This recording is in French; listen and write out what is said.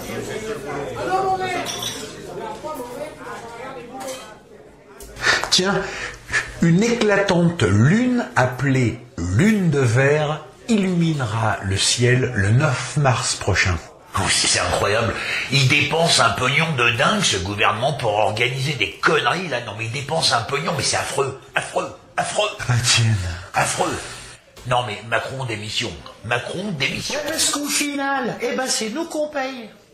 Tiens, une éclatante lune appelée lune de verre illuminera le ciel le 9 mars prochain. Oh, c'est incroyable. Il dépense un pognon de dingue, ce gouvernement, pour organiser des conneries, là. Non, mais il dépense un pognon, mais c'est affreux. Affreux. Affreux. Ah tienne. Affreux. Non, mais Macron démission. Macron démission. Parce qu'au final, c'est nous qu'on paye.